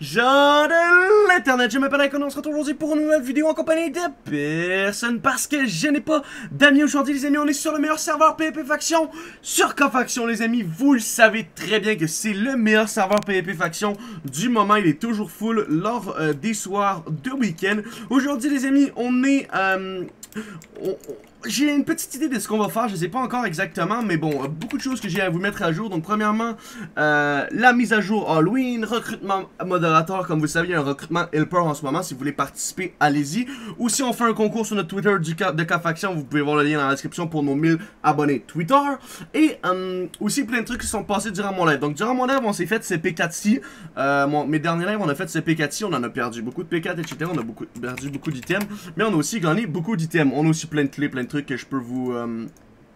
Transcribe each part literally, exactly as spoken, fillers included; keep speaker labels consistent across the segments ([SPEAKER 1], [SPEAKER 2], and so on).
[SPEAKER 1] Gens de l'internet, je m'appelle Icon, on se retrouve aujourd'hui pour une nouvelle vidéo en compagnie de personne parce que je n'ai pas d'amis aujourd'hui les amis. On est sur le meilleur serveur PvP Faction sur Cofaction les amis. Vous le savez très bien que c'est le meilleur serveur PvP Faction du moment. Il est toujours full lors euh, des soirs de week-end. Aujourd'hui les amis, on est... Euh, on, on, j'ai une petite idée de ce qu'on va faire, je sais pas encore exactement, mais bon, beaucoup de choses que j'ai à vous mettre à jour. Donc premièrement, euh, la mise à jour Halloween, recrutement modérateur, comme vous le savez, il y a un recrutement helper en ce moment, si vous voulez participer, allez-y. Ou si on fait un concours sur notre Twitter du Cap de Cofaction, vous pouvez voir le lien dans la description pour nos mille abonnés Twitter. Et euh, aussi plein de trucs qui sont passés durant mon live. Donc durant mon live, on s'est fait ces P quatre ci, euh, mon, mes derniers lives, on a fait ces P quatre ci, on en a perdu beaucoup de P quatre, et cetera. On a beaucoup, perdu beaucoup d'items, mais on a aussi gagné beaucoup d'items. On a aussi plein de clés, plein de trucs que je peux vous euh,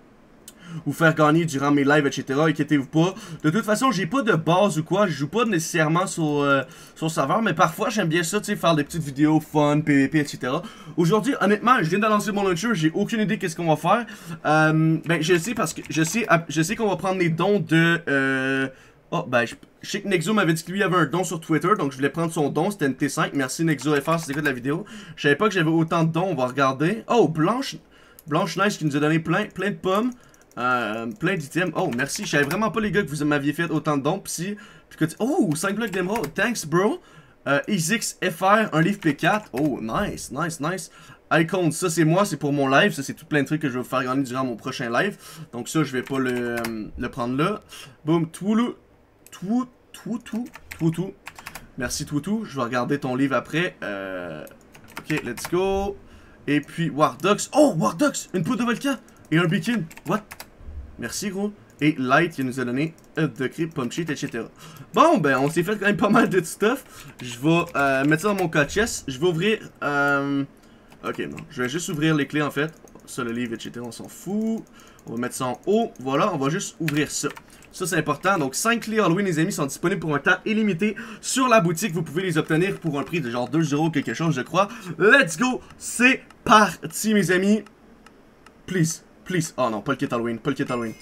[SPEAKER 1] vous faire gagner durant mes lives, et cetera. Inquiétez-vous pas. De toute façon, j'ai pas de base ou quoi. Je joue pas nécessairement sur, euh, sur le serveur, mais parfois j'aime bien ça, tu sais, faire des petites vidéos fun, P V P, et cetera. Aujourd'hui, honnêtement, je viens de lancer mon launcher, j'ai aucune idée qu'est-ce qu'on va faire. Euh, ben, je sais parce que je sais, je sais qu'on va prendre les dons de. Euh, Oh, ben, je, je sais que Nexo m'avait dit que lui avait un don sur Twitter, donc je voulais prendre son don, c'était une T cinq. Merci Nexo F R, c'était quoi de la vidéo. Je savais pas que j'avais autant de dons, on va regarder. Oh, Blanche, Blanche Nice qui nous a donné plein, plein de pommes, euh, plein d'items. Oh, merci, je savais vraiment pas les gars que vous m'aviez fait autant de dons. Pis, puis que, oh, cinq blocs d'émeraude, thanks bro. Euh, X F R, un livre P quatre, oh, nice, nice, nice. Icon, ça c'est moi, c'est pour mon live, ça c'est tout plein de trucs que je vais vous faire gagner durant mon prochain live. Donc ça, je vais pas le, euh, le prendre là. Boom, Toulouse. Tout, tout, tout, tout, tout. Merci, tout, tout. Je vais regarder ton livre après. Euh... Ok, let's go. Et puis, Wardox. Oh, Wardox! Une poudre de volcan et un beacon. What? Merci, gros. Et Light qui nous a donné Up de Crypt, Pump Sheet, et cetera. Bon, ben, on s'est fait quand même pas mal de stuff. Je vais euh, mettre ça dans mon code chest. Je vais ouvrir. Euh... Ok, non. Je vais juste ouvrir les clés en fait. Ça, le livre, et cetera. On s'en fout. On va mettre ça en haut. Voilà, on va juste ouvrir ça. Ça, c'est important. Donc, cinq clés Halloween, les amis, sont disponibles pour un temps illimité sur la boutique. Vous pouvez les obtenir pour un prix de genre deux euros quelque chose, je crois. Let's go! C'est parti, mes amis. Please, please. Oh non, pas le kit Halloween, pas le kit Halloween.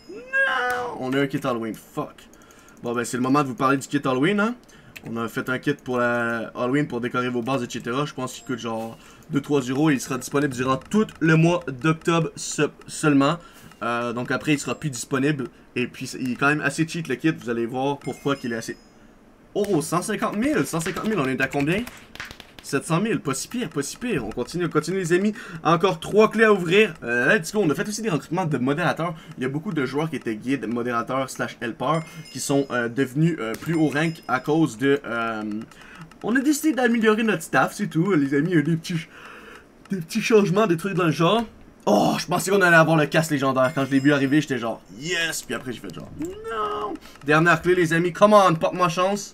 [SPEAKER 1] Non! On a un kit Halloween. Fuck. Bon, ben, c'est le moment de vous parler du kit Halloween, hein. On a fait un kit pour la Halloween pour décorer vos bases, et cetera. Je pense qu'il coûte genre deux trois euros et il sera disponible durant tout le mois d'octobre seulement. Euh, donc après, il sera plus disponible. Et puis, il est quand même assez cheat le kit. Vous allez voir pourquoi qu'il est assez... Oh, cent cinquante mille! cent cinquante mille, on est à combien? sept cent mille, pas si pire, pas si pire. On continue, on continue les amis. Encore trois clés à ouvrir. Euh, let's go. On a fait aussi des recrutements de modérateurs. Il y a beaucoup de joueurs qui étaient guides, modérateurs slash helpers, qui sont euh, devenus euh, plus haut rank à cause de... Euh... On a décidé d'améliorer notre staff, c'est tout. Les amis, il y a des petits, des petits changements, des trucs dans le genre. Oh, je pensais qu'on allait avoir le casque légendaire. Quand je l'ai vu arriver, j'étais genre, yes. Puis après, j'ai fait genre, non. Dernière clé, les amis. Come on, porte-moi chance.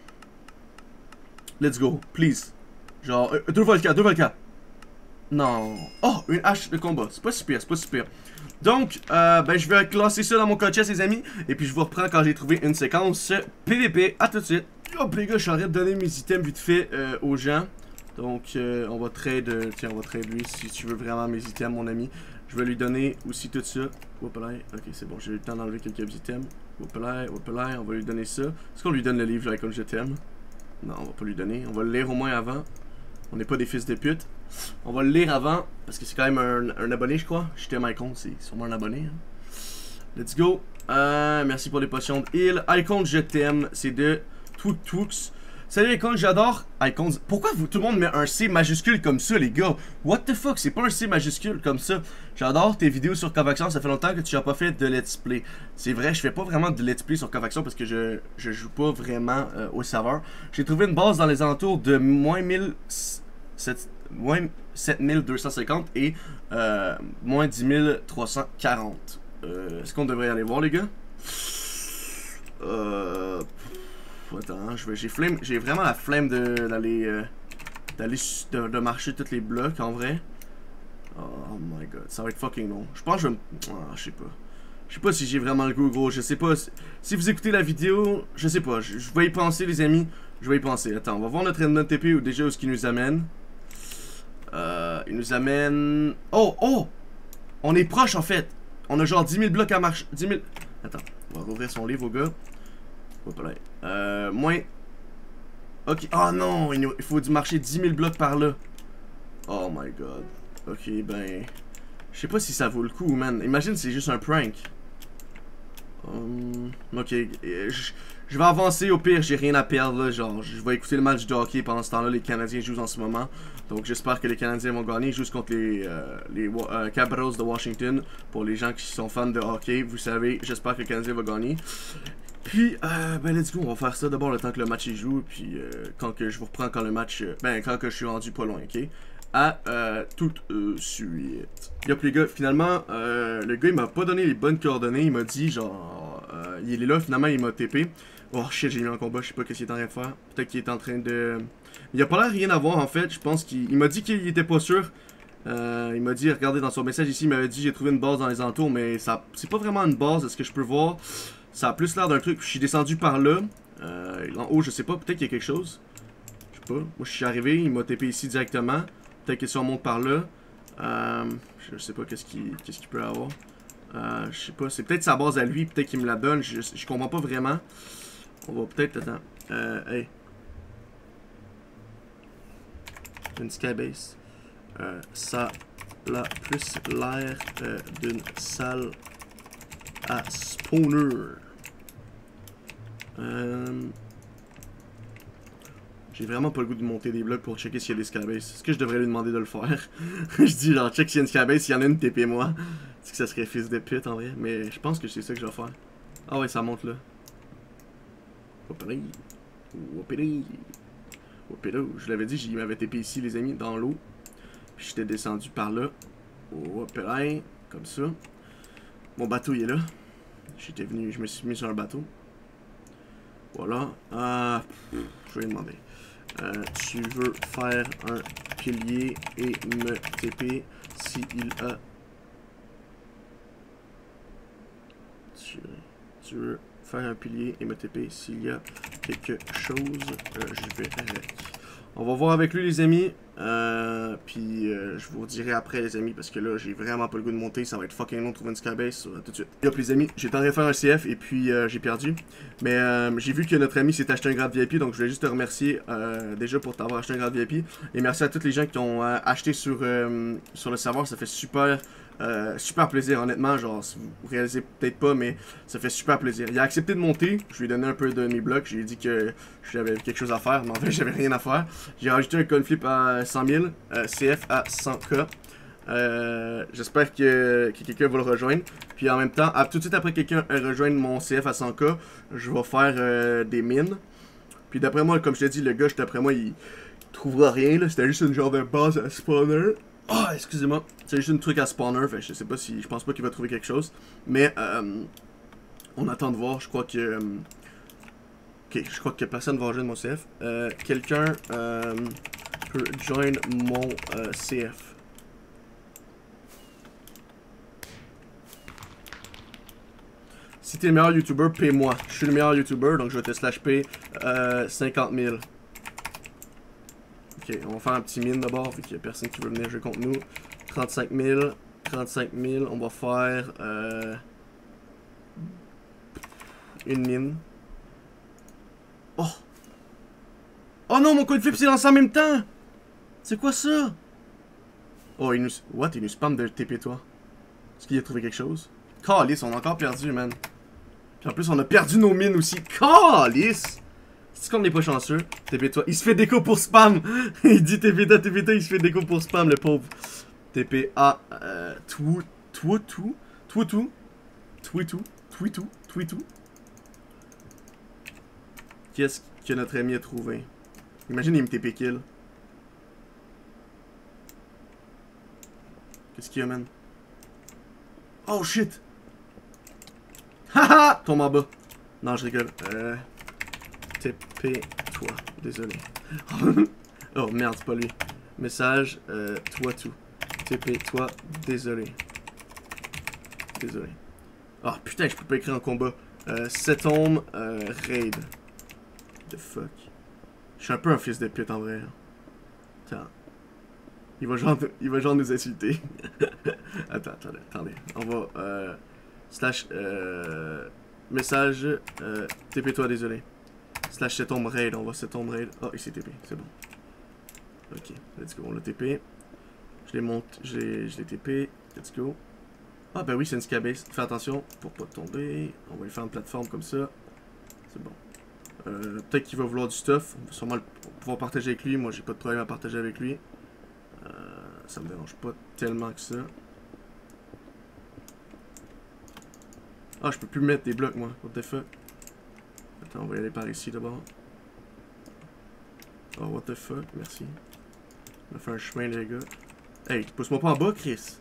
[SPEAKER 1] Let's go, please. Genre, euh, deux volcans, deux volcans. Non. Oh, une hache de combat. C'est pas si pire, c'est pas si pire. Donc, euh, ben, je vais classer ça dans mon code chest, les amis. Et puis, je vous reprends quand j'ai trouvé une séquence P V P. À tout de suite. Hop, les gars, je suis en train de donner mes items vite fait euh, aux gens. Donc, euh, on va trade, euh, tiens, on va trade lui si tu veux vraiment mes items, mon ami. Je vais lui donner aussi tout ça. Hop là, ok, c'est bon, j'ai eu le temps d'enlever quelques items. Hop là, hop là, on va lui donner ça. Est-ce qu'on lui donne le livre, là, comme je t'aime? Non, on va pas lui donner. On va le lire au moins avant. On n'est pas des fils de pute. On va le lire avant, parce que c'est quand même un, un abonné, je crois. Je t'aime, Icon, c'est sûrement un abonné. Hein. Let's go. Euh, merci pour les potions de heal. Icon, je t'aime. C'est de Twook Twooks. Salut Icon, j'adore Icon. Pourquoi vous, tout le monde met un C majuscule comme ça, les gars? What the fuck? C'est pas un C majuscule comme ça. J'adore tes vidéos sur Cofaction. Ça fait longtemps que tu n'as pas fait de let's play. C'est vrai, je fais pas vraiment de let's play sur Cofaction parce que je, je joue pas vraiment euh, au serveur. J'ai trouvé une base dans les alentours de moins mille sept mille deux cent cinquante et euh, moins dix mille trois cent quarante. Euh, Est-ce qu'on devrait aller voir, les gars? Euh... Attends, j'ai vraiment la flemme d'aller euh, d'aller de, de marcher tous les blocs en vrai. Oh my god, ça va être fucking long. Je pense que je vais me... Ah, je sais pas. Je sais pas si j'ai vraiment le goût, gros. Je sais pas. Si, si vous écoutez la vidéo, je sais pas. Je, je vais y penser, les amis. Je vais y penser. Attends, on va voir notre N T P ou déjà où ce qu'il nous amène. Euh, il nous amène... Oh, oh! On est proche en fait. On a genre dix mille blocs à marcher. dix mille... Attends, on va rouvrir son livre au gars. Hop là. Euh, moins... Ok. Oh non, il faut marcher dix mille blocs par là. Oh my god. Ok, ben... Je sais pas si ça vaut le coup, man. Imagine c'est juste un prank. Um, ok. Je, je vais avancer, au pire, j'ai rien à perdre, là. Genre, je vais écouter le match de hockey pendant ce temps-là. Les Canadiens jouent en ce moment. Donc j'espère que les Canadiens vont gagner. Ils jouent contre les, euh, les euh, Capitals de Washington. Pour les gens qui sont fans de hockey, vous savez, j'espère que le Canadien va gagner. Puis, euh, ben let's go, on va faire ça d'abord le temps que le match y joue, puis euh, quand que je vous reprends quand le match, euh, ben quand que je suis rendu pas loin, ok? À euh, tout de suite. Yup les gars, finalement, euh, le gars il m'a pas donné les bonnes coordonnées, il m'a dit genre, euh, il est là, finalement il m'a T P. Oh shit, j'ai mis un combat, je sais pas ce qu'il est en train de faire. Peut-être qu'il est en train de... Il a pas l'air rien à voir en fait, je pense qu'il m'a dit qu'il était pas sûr. Euh, il m'a dit, regardez dans son message ici, il m'avait dit j'ai trouvé une base dans les entours, mais ça c'est pas vraiment une base, est-ce que je peux voir? Ça a plus l'air d'un truc. Je suis descendu par là. Euh, en haut, je sais pas. Peut-être qu'il y a quelque chose. Je sais pas. Moi, je suis arrivé. Il m'a T P ici directement. Peut-être que si on monte par là. Euh, je sais pas qu'est-ce qu'il qu'est-ce qu'il peut avoir. Euh, je sais pas. C'est peut-être sa base à lui. Peut-être qu'il me la donne. Je, je comprends pas vraiment. On va peut-être... Attends. Euh, hey. Une skybase. Euh, ça a plus l'air euh, d'une salle à spawner. Euh... J'ai vraiment pas le goût de monter des blocs pour checker s'il y a des skybases. Est-ce que je devrais lui demander de le faire? Je dis genre check s'il y a une skybase, s'il y en a une, T P moi. Est-ce que ça serait fils de pute en vrai? Mais je pense que c'est ça que je vais faire. Ah ouais, ça monte là. Opéry. Opéry. Opéry. Je l'avais dit, il m'avait T P ici les amis, dans l'eau. Puis j'étais descendu par là. Opéry. Comme ça. Mon bateau il est là. J'étais venu, je me suis mis sur un bateau. Voilà. Euh, je vais lui demander. Euh, tu veux faire un pilier et me T P s'il a... Tu, tu veux faire un pilier et me T P s'il y a quelque chose. Euh, je vais avec. On va voir avec lui les amis. Euh, puis euh, je vous dirai après les amis parce que là j'ai vraiment pas le goût de monter, ça va être fucking long de trouver une skybase euh, tout de suite. Yop les amis, j'ai tenté de faire un C F et puis euh, j'ai perdu. Mais euh, j'ai vu que notre ami s'est acheté un grade V I P, donc je voulais juste te remercier euh, déjà pour t'avoir acheté un grade V I P. Et merci à tous les gens qui ont euh, acheté sur, euh, sur le serveur, ça fait super... Euh, super plaisir honnêtement, genre si vous réalisez peut-être pas mais ça fait super plaisir. Il a accepté de monter, je lui ai donné un peu de mes blocs, je lui ai dit que j'avais quelque chose à faire, mais en fait j'avais rien à faire. J'ai rajouté un coin flip à cent mille, euh, C F à cent K. Euh, J'espère que, que quelqu'un va le rejoindre. Puis en même temps, à, tout de suite après quelqu'un rejoindre mon C F à cent K, je vais faire euh, des mines. Puis d'après moi, comme je t'ai dit, le gars, d'après moi, il trouvera rien, là, c'était juste une genre de base à spawner. Oh, excusez-moi. C'est juste un truc à spawner. Fait, je sais pas si. Je pense pas qu'il va trouver quelque chose. Mais euh, on attend de voir. Je crois que. Euh, ok, je crois que personne va rejoindre mon C F. Euh, Quelqu'un euh, peut join mon euh, C F. Si t'es le meilleur YouTuber, paie-moi. Je suis le meilleur YouTuber, donc je vais te slash pay euh, cinquante mille. Ok, on va faire un petit mine d'abord, vu qu'il n'y a personne qui veut venir jouer contre nous. trente-cinq mille. trente-cinq mille, on va faire euh, une mine. Oh! Oh non, mon coin flip s'est lancé en même temps! C'est quoi ça? Oh, il nous... What? Il nous spam de T P toi. Est-ce qu'il a trouvé quelque chose? Calice, on a encore perdu, man. Puis en plus, on a perdu nos mines aussi. Calice! C'est qu'on n'est pas chanceux. T P toi. Il se fait déco pour spam. Il dit T P toi, T P toi, il se fait déco pour spam, le pauvre. T P A. Euh. Tout. Tout. Tout. Tout. Tout. Tout. Tout. Tout. Tout. Tout. Tout. Qu'est-ce que notre ami a trouvé? Imagine, il me T P kill. Qu'est-ce qu'il y a, man? Oh shit! Haha! Tombe en bas. Non, je rigole. Euh. T P toi. Désolé. Oh merde, c'est pas lui. Message, euh, toi tout. T P toi, désolé. Désolé. Ah oh, putain, je peux pas écrire en combat. Euh, sept hommes, euh, raid. The fuck. Je suis un peu un fils de pute en vrai. Attends. Il va genre, il va genre nous insulter. Attends, attendez, attendez. On va, euh, slash, euh, message, euh, T P toi, désolé. Slash set home raid, on va set home raid. Oh, il s'est T P, c'est bon. Ok, let's go, on l'a T P. Je l'ai monté, je l'ai T P, let's go. Ah ben oui, c'est une scabase. Fais attention pour pas tomber. On va lui faire une plateforme comme ça. C'est bon. Euh, Peut-être qu'il va vouloir du stuff. On va sûrement le, pouvoir partager avec lui. Moi, j'ai pas de problème à partager avec lui. Euh, ça me dérange pas tellement que ça. Ah, je peux plus mettre des blocs, moi. What the fuck? Attends, on va y aller par ici d'abord. Oh, what the fuck? Merci. On a fait un chemin, les gars. Hey, pousse-moi pas en bas, Chris.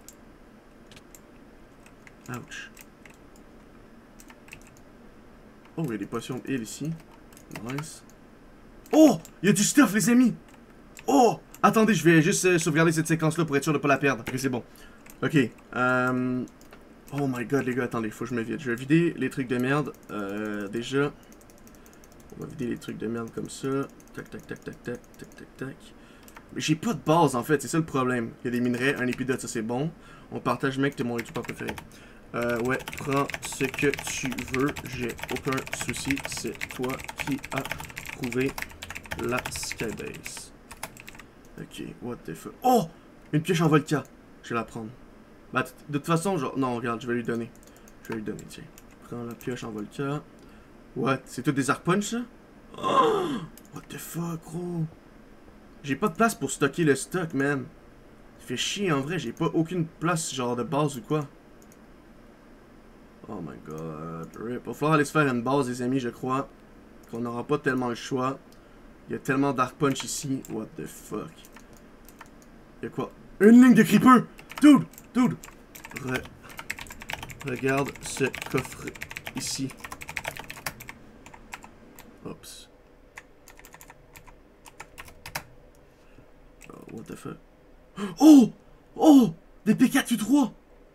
[SPEAKER 1] Ouch. Oh, il y a des potions heal ici. Nice. Oh! Il y a du stuff, les amis! Oh! Attendez, je vais juste euh, sauvegarder cette séquence-là pour être sûr de pas la perdre. Ok, c'est bon. Ok. Euh... Oh my god, les gars, attendez, faut que je me vide. Je vais vider les trucs de merde. Euh, déjà. On va vider les trucs de merde comme ça. Tac, tac, tac, tac, tac, tac, tac, tac. Mais j'ai pas de base, en fait, c'est ça le problème. Il y a des minerais, un épidote, ça c'est bon. On partage, mec, t'es mon youtubeur préféré. Euh, ouais, prends ce que tu veux, j'ai aucun souci, c'est toi qui as trouvé la skybase. Ok, what the fuck. Oh! Une pioche en volca. Je vais la prendre. Bah, de toute façon, genre, non, regarde, je vais lui donner. Je vais lui donner, tiens. Prends la pioche en volca. What? C'est tout des arc punch, ça? Oh! What the fuck, gros? J'ai pas de place pour stocker le stock, man. Ça fait chier, en vrai, j'ai pas aucune place, genre, de base ou quoi. Oh my god, rip. Il va falloir aller se faire une base, les amis, je crois. Qu'on n'aura pas tellement le choix. Il y a tellement d'arc punch ici. What the fuck? Il y a quoi? Une ligne de creeper! Dude! Dude! Re... Regarde ce coffre ici. Oups. Oh, what the fuck? Oh! Oh! Des P quatre U trois!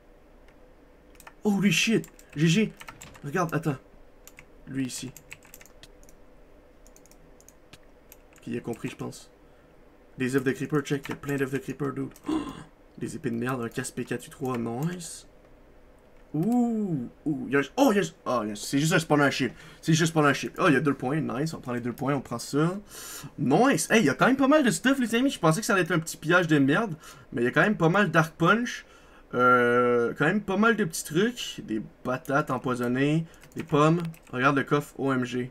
[SPEAKER 1] Holy shit! G G! Regarde, attends. Lui ici. Qui a compris, je pense. Des œufs de creeper, check. Il y a plein d'œufs de creeper, dude. Oh, des épées de merde, un casse P quatre U trois, nice. Ouh! Ouh! Y a... Oh, y a... oh yes. C'est juste un spawner ship. C'est juste un spawner ship. Oh, il y a deux points, nice. On prend les deux points, on prend ça. Nice! Hey, il y a quand même pas mal de stuff, les amis. Je pensais que ça allait être un petit pillage de merde. Mais il y a quand même pas mal d'arc punch. Euh, quand même pas mal de petits trucs. Des patates empoisonnées. Des pommes. Regarde le coffre O M G.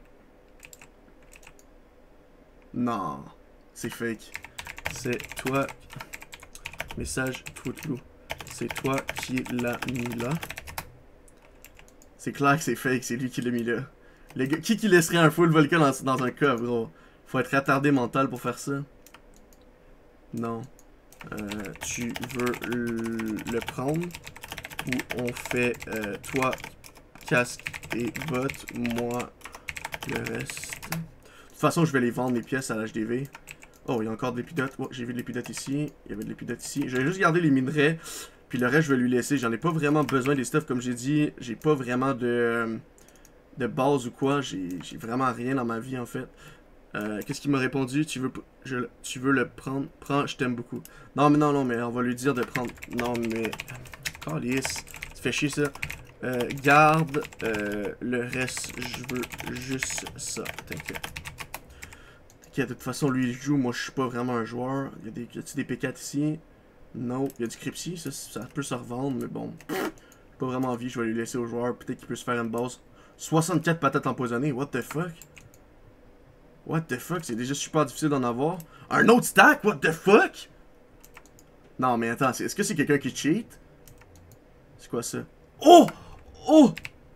[SPEAKER 1] Non. C'est fake. C'est toi. Message Twoutlou. C'est toi qui l'as mis là. C'est clair que c'est fake. C'est lui qui l'a mis là. Les gars, qui qui laisserait un full volcan dans, dans un coffre, gros? Faut être retardé mental pour faire ça. Non. Euh, tu veux le prendre ou on fait euh, toi casque et botte, moi le reste. De toute façon, je vais les vendre les pièces à l'H D V. Oh, il y a encore de l'épidote. Oh, j'ai vu de l'épidote ici. Il y avait de l'épidote ici. Je vais juste garder les minerais. Puis le reste, je vais lui laisser. J'en ai pas vraiment besoin des stuff, comme j'ai dit. J'ai pas vraiment de, de base ou quoi. J'ai vraiment rien dans ma vie, en fait. Euh, Qu'est-ce qu'il m'a répondu? Tu veux, je, tu veux le prendre? Prends, je t'aime beaucoup. Non, mais non, non, mais on va lui dire de prendre. Non, mais. Calice. Ça fait chier, ça. Euh, garde euh, le reste. Je veux juste ça. T'inquiète. T'inquiète, de toute façon, lui, il joue. Moi, je suis pas vraiment un joueur. Il y a des, y a des P quatre ici? Non. Il y a du Crypsy. Ça, ça peut se revendre, mais bon. J'ai pas vraiment envie. Je vais lui laisser au joueur. Peut-être qu'il peut se faire une base. soixante-quatre patates empoisonnées. What the fuck? What the fuck? C'est déjà super difficile d'en avoir. Un autre stack? What the fuck? Non, mais attends. Est-ce que c'est quelqu'un qui cheat? C'est quoi ça? Oh! Oh!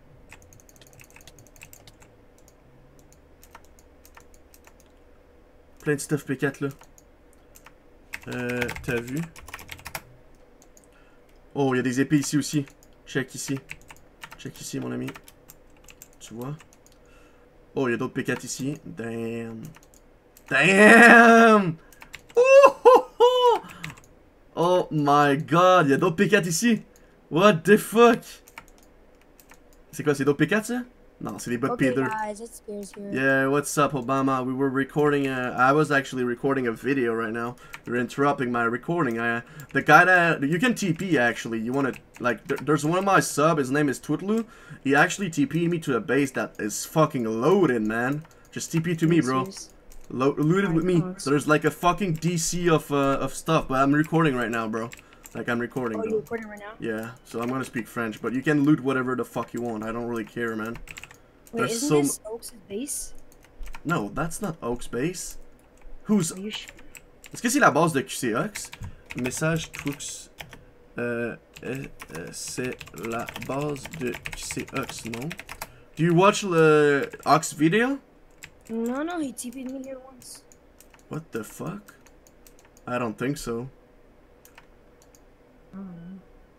[SPEAKER 1] Plein de stuff P quatre, là. Euh, t'as vu? Oh, il y a des épées ici aussi. Check ici. Check ici, mon ami. Tu vois? Oh, il y a d'autres P quatre ici. Damn. Damn! Oh, oh, oh! Oh my god, il y a d'autres P quatre ici. What the fuck? C'est quoi, c'est d'autres P quatre, ça? Non, c'est des bots
[SPEAKER 2] Okay,
[SPEAKER 1] P deux.
[SPEAKER 2] guys, it scares you.
[SPEAKER 1] Yeah, what's up, Obama? We were recording. A, I was actually recording a video right now. You're interrupting my recording. I, the guy that you can T P actually. You wanna like? There, there's one of my sub. His name is Twoutlou. He actually T P'd me to a base that is fucking loaded, man. Just T P to me, bro. Lo loot it with me. There's like a fucking D C of uh, of stuff, but I'm recording right now, bro. Like I'm recording.
[SPEAKER 2] Oh,
[SPEAKER 1] though.
[SPEAKER 2] you're recording right now?
[SPEAKER 1] Yeah, so I'm gonna speak French, but you can loot whatever the fuck you want. I don't really care, man.
[SPEAKER 2] Wait,
[SPEAKER 1] There's
[SPEAKER 2] isn't
[SPEAKER 1] so
[SPEAKER 2] this Oaks' base?
[SPEAKER 1] No, that's not Oaks base. Who's?
[SPEAKER 2] Are you sure?
[SPEAKER 1] Est-ce que c'est la base de Q C Ox? Message Trux. Euh, euh, euh, c'est la base de Q C Ox, non? Do you watch the Ox video?
[SPEAKER 2] No, no, he T P'd me here once.
[SPEAKER 1] What the fuck? I don't think so.
[SPEAKER 2] I don't know.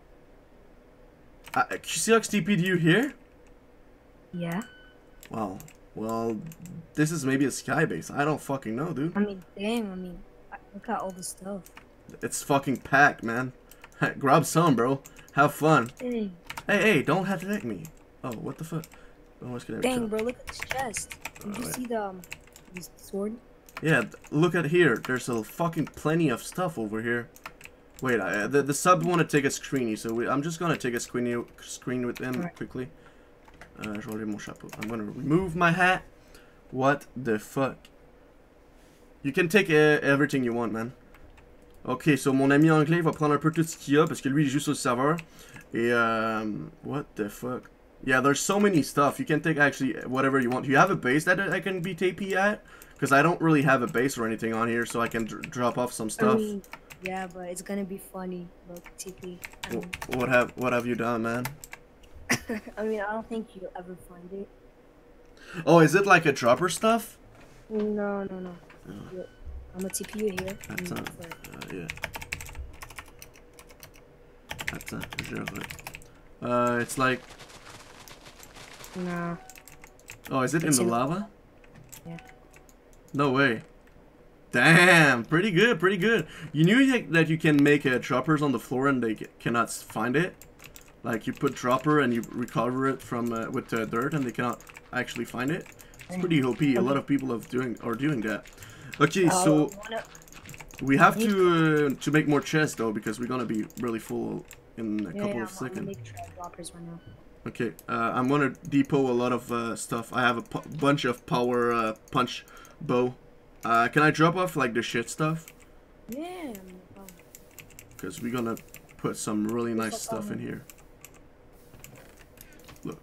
[SPEAKER 1] Uh, Q C Ox T P'd you here?
[SPEAKER 2] Yeah.
[SPEAKER 1] Wow. Well, this is maybe a sky base. I don't fucking know, dude.
[SPEAKER 2] I mean, damn, I mean, look at all the stuff.
[SPEAKER 1] It's fucking packed, man. Grab some, bro. Have fun.
[SPEAKER 2] Dang.
[SPEAKER 1] Hey, hey, don't attack me. Oh, what the fuck? Oh,
[SPEAKER 2] Dang, bro, look at this chest. Did you
[SPEAKER 1] right.
[SPEAKER 2] see the, um, this sword?
[SPEAKER 1] Yeah, look at here. There's a fucking plenty of stuff over here. Wait, I, the, the sub want to take a screeny, so we, I'm just going to take a screeny, screen with them right. quickly. Uh, je vais enlever mon chapeau. I'm going to remove my hat. What the fuck? You can take uh, everything you want, man. Ok, so mon ami anglais va prendre un peu tout ce qu'il y a parce que lui il joue sur le serveur. Et um, what the fuck? Yeah, there's so many stuff. You can take actually whatever you want. Do you have a base that I can be T P at? Because I don't really have a base or anything on here, so I can dr drop off some stuff.
[SPEAKER 2] I mean, yeah, but it's gonna be funny. Look, T P. I mean,
[SPEAKER 1] what have What have you done, man?
[SPEAKER 2] I mean, I don't think you'll ever find it.
[SPEAKER 1] Oh, is it like a dropper stuff?
[SPEAKER 2] No, no, no. Oh. I'm gonna T P you here.
[SPEAKER 1] That's not. Uh, yeah. That's not. Uh, it's like.
[SPEAKER 2] Nah.
[SPEAKER 1] Oh, is it it's in the in lava?
[SPEAKER 2] Yeah.
[SPEAKER 1] No way. Damn, pretty good, pretty good. You knew that you can make uh, droppers on the floor and they cannot find it? Like you put dropper and you recover it from uh, with uh, dirt and they cannot actually find it? It's pretty O P. A lot of people have doing are doing that. Okay, uh, so we have to uh, to make more chests though because we're gonna be really full in a
[SPEAKER 2] yeah,
[SPEAKER 1] couple
[SPEAKER 2] yeah,
[SPEAKER 1] of
[SPEAKER 2] I'm
[SPEAKER 1] seconds.
[SPEAKER 2] make droppers right now.
[SPEAKER 1] Okay, uh, I'm gonna depot a lot of uh, stuff. I have a p bunch of power uh, punch bow. Uh, can I drop off like the shit stuff?
[SPEAKER 2] Yeah.
[SPEAKER 1] Because we're gonna put some really nice stuff in here. Look.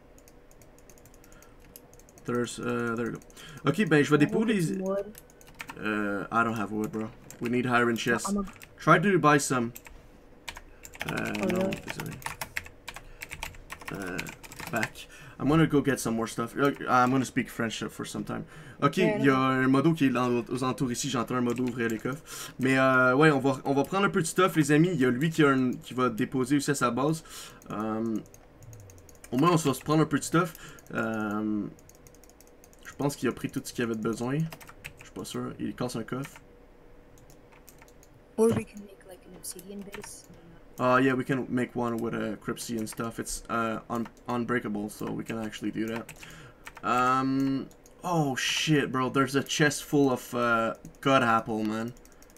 [SPEAKER 1] There's, uh, there we go. Okay, ben, je vais déposer les... Uh, I don't have wood, bro. We need iron chests. Try to buy some. Uh,
[SPEAKER 2] oh,
[SPEAKER 1] no,
[SPEAKER 2] really?
[SPEAKER 1] Uh, back. I'm gonna go get some more stuff. I'm gonna speak French for some time. Ok, il yeah, y a un modo qui est dans, aux entours ici. J'entends un modo ouvrir les coffres. Mais euh, ouais, on va, on va prendre un peu de stuff, les amis. Il y a lui qui, a un, qui va déposer aussi à sa base. Um, au moins, on va se prendre un peu de stuff. Um, je pense qu'il a pris tout ce qu'il avait de besoin. Je suis pas sûr. Il casse un coffre.
[SPEAKER 2] Or we can make like an obsidian base.
[SPEAKER 1] Uh, yeah, we can make one with a uh, Cryptsy and stuff. It's uh, un unbreakable, so we can actually do that. Um, oh shit, bro. There's a chest full of uh, God Apple, man.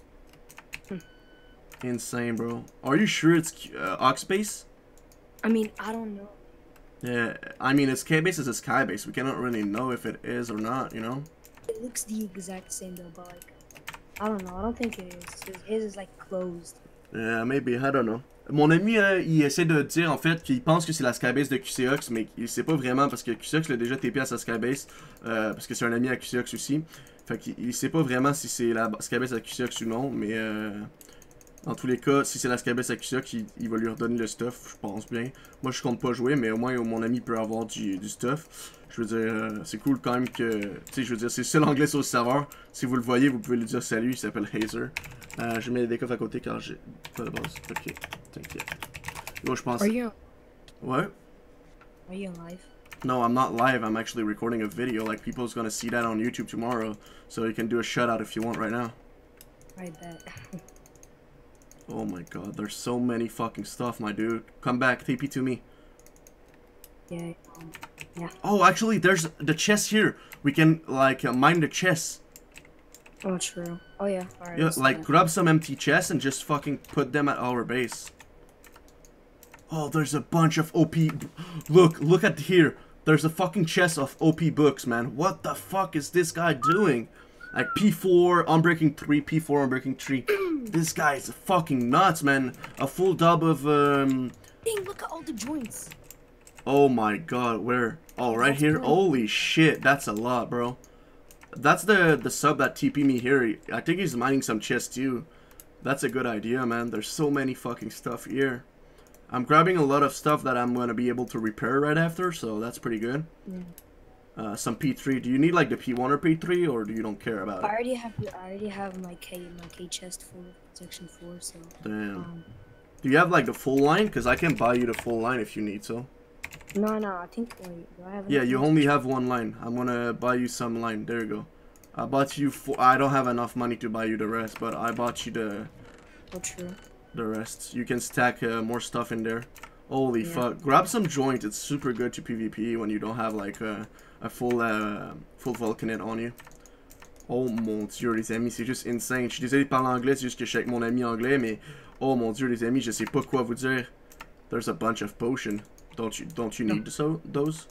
[SPEAKER 1] Insane, bro. Are you sure it's uh, Ox base?
[SPEAKER 2] I mean, I don't know.
[SPEAKER 1] Yeah, I mean, it's K base is a sky base. We cannot really know if it is or not, you know?
[SPEAKER 2] It looks the exact same though, but like, I don't know. I don't think it is. His is like closed.
[SPEAKER 1] Yeah, maybe, I don't know. Mon ami, euh, il essaie de dire en fait qu'il pense que c'est la skybase de Q C Ox, mais il sait pas vraiment parce que Q C Ox l'a déjà T P à sa skybase, euh, parce que c'est un ami à Q C Ox aussi. Fait qu'il il sait pas vraiment si c'est la skybase à Q C Ox ou non, mais euh, dans tous les cas, si c'est la skybase à Q C Ox, il, il va lui redonner le stuff, je pense bien. Moi, je compte pas jouer, mais au moins mon ami peut avoir du, du stuff. Je veux dire, euh, c'est cool quand même que, tu sais, je veux dire, c'est seul anglais sur le serveur. Si vous le voyez, vous pouvez lui dire salut, il s'appelle Hazer. Euh, je mets des coffres à côté car j'ai pas de base. Ok, t'inquiète. Yo, je pense.
[SPEAKER 2] Are you?
[SPEAKER 1] What?
[SPEAKER 2] Are you live?
[SPEAKER 1] No, I'm not live. I'm actually recording a video. Like, people's gonna see that on YouTube tomorrow. So you can do a shout out if you want right now.
[SPEAKER 2] I bet.
[SPEAKER 1] Oh my god, there's so many fucking stuff, my dude. Come back, T P to me.
[SPEAKER 2] Yeah, um, yeah.
[SPEAKER 1] Oh, actually, there's the chest here. We can, like, uh, mine the chests.
[SPEAKER 2] Oh, true. Oh, yeah. Alright.
[SPEAKER 1] Yeah, like, grab some empty chests and just fucking put them at our base. Oh, there's a bunch of O P. Look, look at here. There's a fucking chest of O P books, man. What the fuck is this guy doing? Like P four, Unbreaking three, P four, Unbreaking three. This guy is fucking nuts, man. A full dub of, um...
[SPEAKER 2] Dang, look at all the joints.
[SPEAKER 1] Oh my god, where? Oh, right here? Holy shit, that's a lot, bro. That's the, the sub that T P me here. I think he's mining some chests too. That's a good idea, man. There's so many fucking stuff here. I'm grabbing a lot of stuff that I'm gonna be able to repair right after, so that's pretty good.
[SPEAKER 2] Yeah.
[SPEAKER 1] Uh, some P three. Do you need like the P one or P three, or do you don't care about
[SPEAKER 2] I
[SPEAKER 1] it?
[SPEAKER 2] already have I already have my K my K chest full of protection four, so.
[SPEAKER 1] Damn.
[SPEAKER 2] Um,
[SPEAKER 1] Do you have like the full line? Because I can buy you the full line if you need so.
[SPEAKER 2] no, no, I think. Wait, do I have?
[SPEAKER 1] Yeah, you
[SPEAKER 2] enough?
[SPEAKER 1] only have one line. I'm gonna buy you some line. There you go. I bought you. For, I don't have enough money to buy you the rest, but I bought you the
[SPEAKER 2] Oh, true.
[SPEAKER 1] the rest. You can stack uh, more stuff in there. Holy
[SPEAKER 2] Yeah.
[SPEAKER 1] fuck! Grab some joint. It's super good to PvP when you don't have like a, a full uh, full Vulcanite on you. Oh mon dieu les amis, c'est juste insane. Je suis désolé de parler anglais, c'est juste que je suis avec mon ami anglais, mais oh mon dieu les amis, je sais pas quoi vous dire. There's a bunch of potion. Don't you don't you
[SPEAKER 2] No.
[SPEAKER 1] need so those?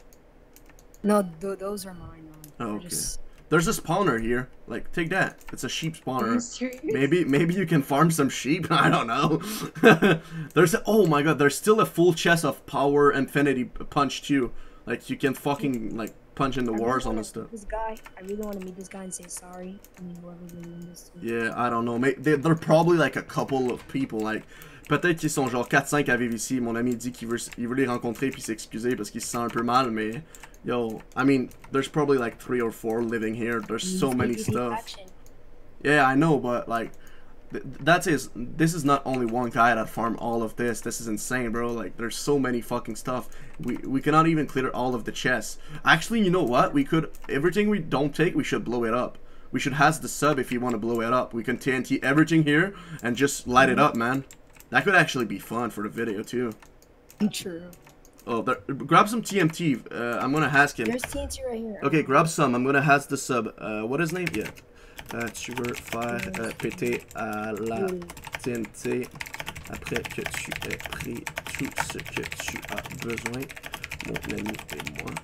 [SPEAKER 2] No, th those are mine.
[SPEAKER 1] Oh,
[SPEAKER 2] Um, they're
[SPEAKER 1] okay.
[SPEAKER 2] just-
[SPEAKER 1] There's a spawner here. Like take that. It's a sheep
[SPEAKER 2] Are you
[SPEAKER 1] spawner.
[SPEAKER 2] serious?
[SPEAKER 1] Maybe maybe you can farm some sheep. I don't know. There's a, oh my god. There's still a full chest of power infinity punch too. Like you can fucking like punch in the
[SPEAKER 2] I really
[SPEAKER 1] wars on
[SPEAKER 2] wanna
[SPEAKER 1] and stuff.
[SPEAKER 2] meet This guy, I really want to meet this guy and say sorry. I mean, whoever's doing this. To.
[SPEAKER 1] Yeah, I don't know. May they, they're probably like a couple of people. Like peut-être qu'ils sont genre quatre cinq à vivre ici. Mon ami dit qu'il veut il veut les rencontrer puis s'excuser parce qu'il se sent un peu mal. Mais yo, I mean, there's probably like three or four living here. There's so many stuff. Yeah, I know, but like, th that's is this is not only one guy that farmed all of this. This is insane, bro. Like, there's so many fucking stuff. We we cannot even clear all of the chests. Actually, you know what? We could everything we don't take, we should blow it up. We should has the sub if you want to blow it up. We can T N T everything here and just light it up, man. That could actually be fun for the video too.
[SPEAKER 2] True.
[SPEAKER 1] Oh, there, grab some T M T. Uh, I'm gonna ask him.
[SPEAKER 2] There's T N T right here.
[SPEAKER 1] Okay, grab some. I'm gonna has the sub. Uh, what is his name? Yeah. Euh, tu veux faire euh, péter à la T N T après que tu aies pris tout ce que tu as besoin. Mon ami et moi,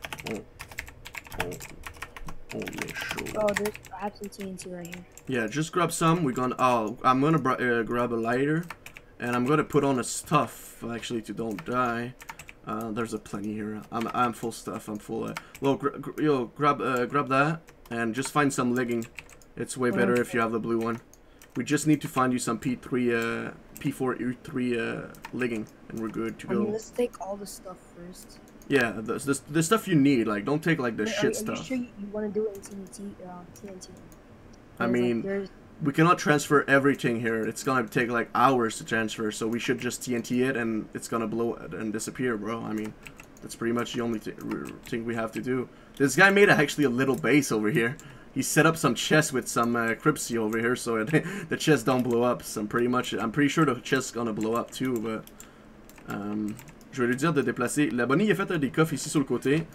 [SPEAKER 1] on, on, on est chaud.
[SPEAKER 2] Oh, there's I have some T N T right here.
[SPEAKER 1] Yeah, just grab some. We're gonna. Oh, I'm gonna uh, grab a lighter, and I'm gonna put on a stuff actually to don't die. Uh, there's a plenty here. I'm I'm full stuff. I'm full. Uh, well, gr gr yo, grab uh, grab that and just find some legging. It's way better if you have the blue one. We just need to find you some P three, uh, P four, E three uh, legging, and we're good to
[SPEAKER 2] I mean,
[SPEAKER 1] go.
[SPEAKER 2] let's take all the stuff first.
[SPEAKER 1] Yeah, the, the, the stuff you need. Like, don't take like the
[SPEAKER 2] Wait,
[SPEAKER 1] shit
[SPEAKER 2] are, are
[SPEAKER 1] stuff.
[SPEAKER 2] you sure you, you want to do it in T N T? Uh, T N T.
[SPEAKER 1] I
[SPEAKER 2] There's,
[SPEAKER 1] mean,
[SPEAKER 2] like, there's-
[SPEAKER 1] we cannot transfer everything here. It's gonna take like hours to transfer, so we should just T N T it, and it's gonna blow and disappear, bro. I mean, that's pretty much the only th thing we have to do. This guy made actually a little base over here. He set up some chests with some uh, Cripsy over here, so it, the chests don't blow up. So I'm pretty much, I'm pretty sure the chest's gonna blow up too. But um, je vais lui dire de déplacer. L'abonné il a fait un des coffres ici sur le côté.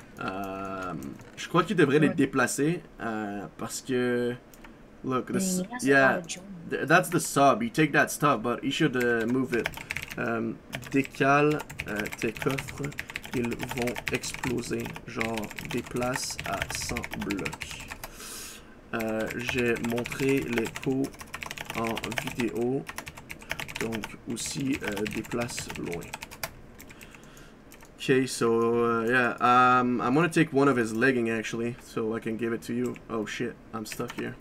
[SPEAKER 1] Euh, je crois qu'il devrait les déplacer euh, parce que look, this,
[SPEAKER 2] Dang, that's a
[SPEAKER 1] yeah,
[SPEAKER 2] lot of junk.
[SPEAKER 1] th that's the sub. You take that stuff, but you should uh, move it. Um, décale euh, tes coffres, ils vont exploser. Genre, déplace à cent blocs. Euh, J'ai montré les pots en vidéo, donc aussi euh, déplace loin. Okay, so uh, yeah, um, I'm gonna take one of his legging actually, so I can give it to you. Oh shit, I'm stuck here.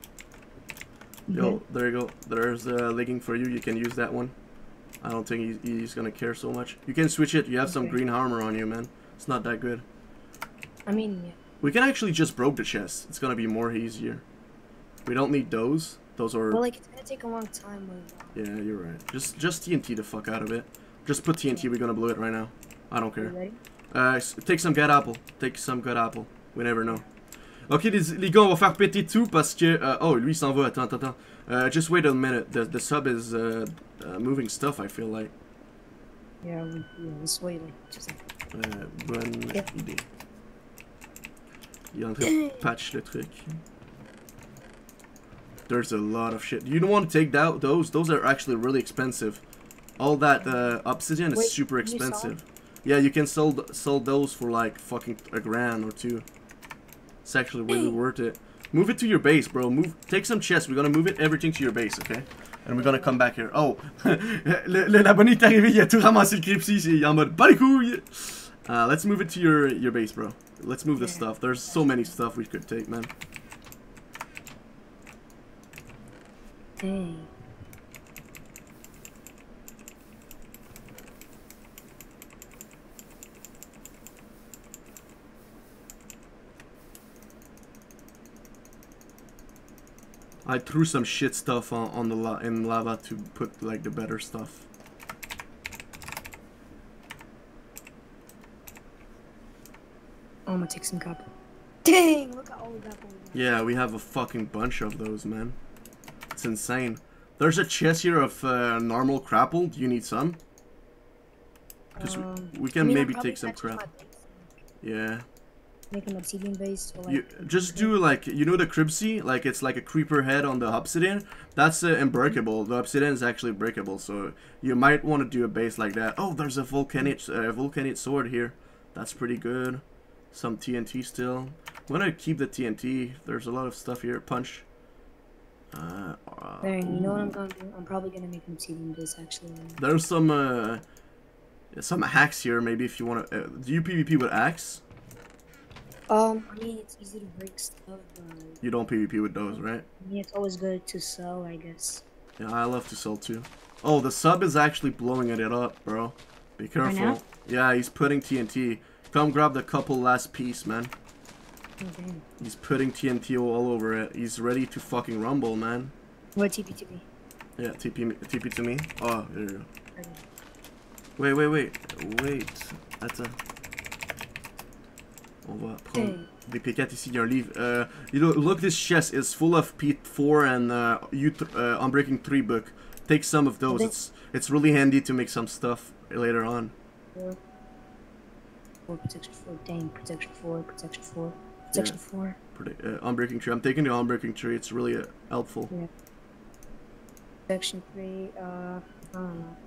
[SPEAKER 1] Yo, there you go. There's a legging for you. You can use that one. I don't think he's, he's gonna care so much. You can switch it. You have some
[SPEAKER 2] Okay.
[SPEAKER 1] green armor on you, man. It's not that good.
[SPEAKER 2] I mean, yeah.
[SPEAKER 1] We can actually just broke the chest. It's gonna be more easier. We don't need those. Those are.
[SPEAKER 2] Well, like it's gonna take a long time with. Uh,
[SPEAKER 1] Yeah, you're right. Just just T N T the fuck out of it. Just put T N T. We're gonna blow it right now. I don't
[SPEAKER 2] you
[SPEAKER 1] care.
[SPEAKER 2] ready?
[SPEAKER 1] Uh, s- take some good apple. Take some good apple. We never know. Ok, les, les gars, on va faire péter tout parce que. Uh, oh, lui il s'en va. Attends, attends, attends. Uh, just wait a minute. The the sub is uh, uh, moving stuff. I feel like.
[SPEAKER 2] Yeah, we, yeah. Let's wait like just like.
[SPEAKER 1] Euh, bonne
[SPEAKER 2] Yeah.
[SPEAKER 1] idée. Il est en train de patch le truc. There's a lot of shit. You don't want to take that, those. Those are actually really expensive. All that uh, obsidian is
[SPEAKER 2] Wait,
[SPEAKER 1] super
[SPEAKER 2] you saw?
[SPEAKER 1] expensive. Yeah, you can sell sell those for like fucking a grand or two. It's actually really worth it. Move it to your base, bro. Move. Take some chests. We're gonna move it everything to your base, okay? And we're gonna come back here. Oh, l'abonné est arrivé, il a tout ramassé le Cripsy, il est en mode pas les couilles. Uh, let's move it to your your base, bro. Let's move this stuff. There's so many stuff we could take, man.
[SPEAKER 2] Hey.
[SPEAKER 1] I threw some shit stuff on, on the la in lava to put like the better stuff.
[SPEAKER 2] Oh, I'm gonna take some copper. Dang, look at all of that.
[SPEAKER 1] Yeah, we have a fucking bunch of those, man. It's insane. There's a chest here of uh, normal crapple. Do you need some? Because
[SPEAKER 2] um,
[SPEAKER 1] we, we can
[SPEAKER 2] I mean,
[SPEAKER 1] maybe take some crap. Yeah.
[SPEAKER 2] Make an obsidian base. Or like
[SPEAKER 1] you just do like, you know the Cribsy? Like it's like a creeper head on the obsidian. That's uh, unbreakable. The obsidian is actually breakable, so you might want to do a base like that. Oh, there's a volcanic uh, volcanic sword here. That's pretty good. Some T N T still. I'm gonna keep the T N T. There's a lot of stuff here. Punch. Uh, uh,
[SPEAKER 2] there, you know what I'm gonna do? I'm probably gonna make an obsidian base actually.
[SPEAKER 1] There's some uh, some hacks here. Maybe if you want to. Uh, do you PvP with axe?
[SPEAKER 2] Um, I mean, it's easy to break stuff, but...
[SPEAKER 1] You don't PvP with those, right?
[SPEAKER 2] Yeah, it's always good to sell, I guess.
[SPEAKER 1] Yeah, I love to sell too. Oh, the sub is actually blowing it up, bro. Be careful.
[SPEAKER 2] Right now?
[SPEAKER 1] Yeah, he's putting T N T. Come grab the couple last piece, man.
[SPEAKER 2] Oh, damn.
[SPEAKER 1] He's putting T N T all over it. He's ready to fucking rumble, man.
[SPEAKER 2] What, T P to me?
[SPEAKER 1] Yeah, T P, T P to me. Oh, there you go.
[SPEAKER 2] Okay.
[SPEAKER 1] Wait, wait, wait. Wait. Attends. On va prendre
[SPEAKER 2] Hey.
[SPEAKER 1] des P quatre ici. Il y a un livre. Uh, you know, look, this chest is full of P four and uh, U uh, Unbreaking three book. Take some of those. It's it's really handy to make some stuff later on.
[SPEAKER 2] Four. Four, protection four, dang, protection four, protection four, protection
[SPEAKER 1] Yeah.
[SPEAKER 2] four.
[SPEAKER 1] Uh, Unbreaking tree. I'm taking the Unbreaking tree. It's really uh, helpful.
[SPEAKER 2] Yeah. Protection three, uh, I don't know.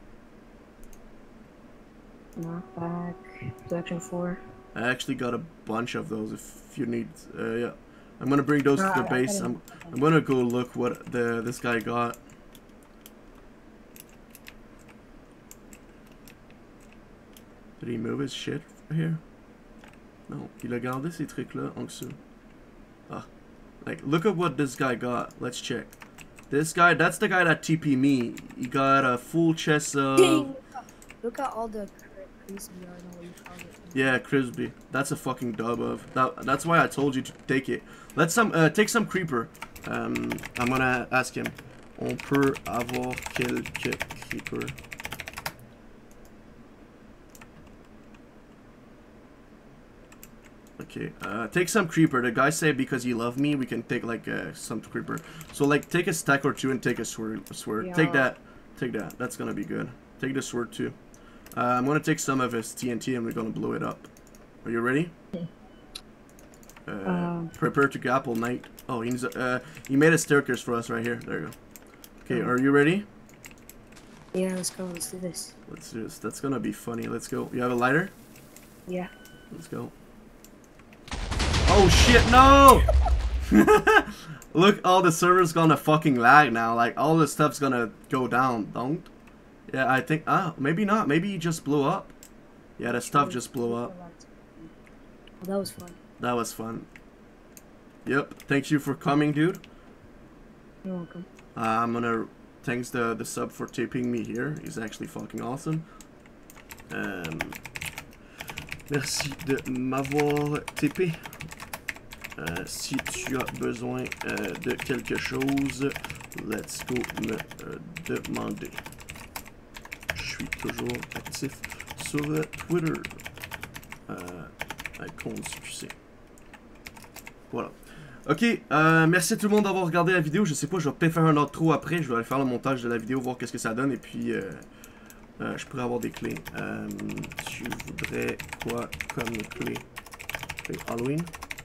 [SPEAKER 2] Knockback, protection four.
[SPEAKER 1] I actually got a bunch of those if you need. Uh, yeah, I'm gonna bring those
[SPEAKER 2] No,
[SPEAKER 1] to the
[SPEAKER 2] I- I
[SPEAKER 1] base.
[SPEAKER 2] didn't-
[SPEAKER 1] I'm I'm gonna go look what the this guy got. Did he move his shit here? No, il a gardé ces trucs là en dessous. Ah, like look at what this guy got. Let's check. This guy, that's the guy that T P me. He got a full chest of.
[SPEAKER 2] Dang! Look at all the crazy, I don't know what you call it.
[SPEAKER 1] Yeah, Crisby. That's a fucking dub of. That, that's why I told you to take it. Let's some uh, take some creeper. Um, I'm gonna ask him. On peut avoir quelques creeper. Okay, uh, take some creeper. The guy said because you love me, we can take like uh, some creeper. So like take a stack or two and take a sword. A sword.
[SPEAKER 2] Yeah.
[SPEAKER 1] Take that. Take that. That's gonna be good. Take the sword too. Uh, I'm gonna take some of his T N T and we're gonna blow it up. Are you ready?
[SPEAKER 2] Yeah.
[SPEAKER 1] Uh,
[SPEAKER 2] Um.
[SPEAKER 1] prepare to grapple, knight. Oh, he's uh, he made a staircase for us right here. There you go. Okay,
[SPEAKER 2] Oh.
[SPEAKER 1] are you ready?
[SPEAKER 2] Yeah, let's go, let's do this.
[SPEAKER 1] Let's do this. That's gonna be funny. Let's go. You have a lighter?
[SPEAKER 2] Yeah.
[SPEAKER 1] Let's go. Oh shit, no! Look, all the server's gonna fucking lag now. Like, all the stuff's gonna go down, don't? Yeah, I think, ah, maybe not. Maybe he just blew up. Yeah, the stuff just blew up.
[SPEAKER 2] Well, that was fun.
[SPEAKER 1] That was fun. Yep, thank you for coming, dude.
[SPEAKER 2] You're welcome.
[SPEAKER 1] Uh, I'm gonna, thanks the, the sub for tipping me here. He's actually fucking awesome. Um, merci de m'avoir tippé. Euh, si tu as besoin euh, de quelque chose, let's go me euh, demander. Je suis toujours actif sur Twitter. Euh, à compte succès. Voilà. Ok, euh, merci à tout le monde d'avoir regardé la vidéo. Je sais pas, je vais peut-être faire un outro après. Je vais aller faire le montage de la vidéo, voir qu'est-ce que ça donne. Et puis, euh, euh, je pourrais avoir des clés. Euh, tu voudrais quoi comme clé? Clé Halloween?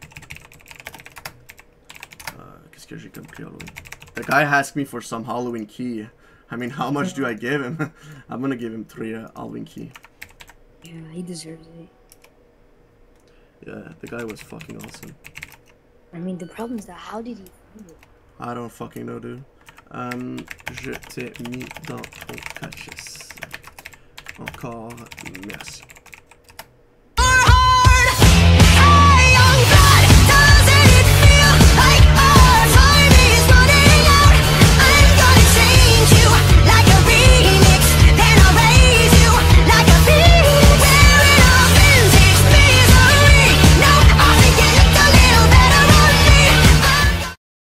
[SPEAKER 1] Qu'est-ce que j'ai comme clé Halloween? The guy asked me for some Halloween key. I mean, how much do I give him? I'm gonna give him three uh, Halloween key.
[SPEAKER 2] Yeah, he deserves it.
[SPEAKER 1] Yeah, the guy was fucking awesome.
[SPEAKER 2] I mean, the problem is that how did he find it?
[SPEAKER 1] I don't fucking know, dude. Um, je t'ai mis dans ton caches. Encore merci.